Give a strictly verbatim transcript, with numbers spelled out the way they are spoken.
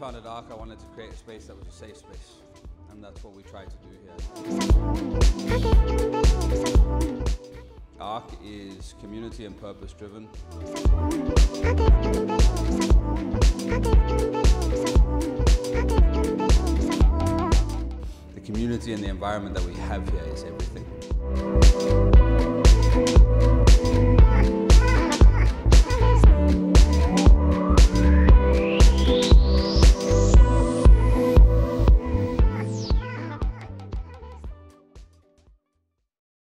founded ARC, I wanted to create a space that was a safe space, and that's what we try to do here. ARC is community and purpose driven. The community and the environment that we have here is everything.